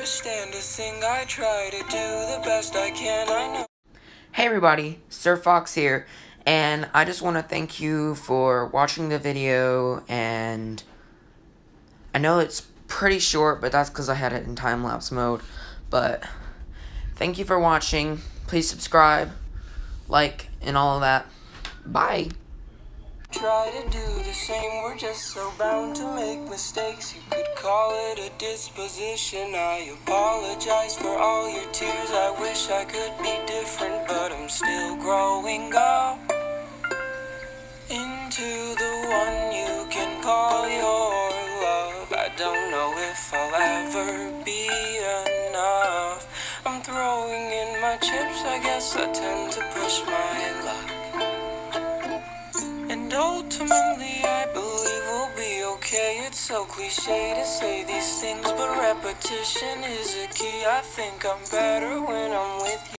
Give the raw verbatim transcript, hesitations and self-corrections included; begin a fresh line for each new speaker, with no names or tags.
understand a thing. I try to do the best I can. I know.
Hey everybody, Sir Fox here, and I just want to thank you for watching the video. And I know it's pretty short, but that's because I had it in time-lapse mode. But thank you for watching. Please subscribe, like, and all of that. Bye.
Try to do the same, we're just so bound to make mistakes. You could call it a disposition. I apologize for all your tears. I wish I could be different, but I'm still growing up into the one you can call your love. I don't know if I'll ever be enough. I'm throwing in my chips, I guess I tend to push my luck. And ultimately I believe we'll be okay. It's so cliche to say these things, but repetition is a key. I think I'm better when I'm with you.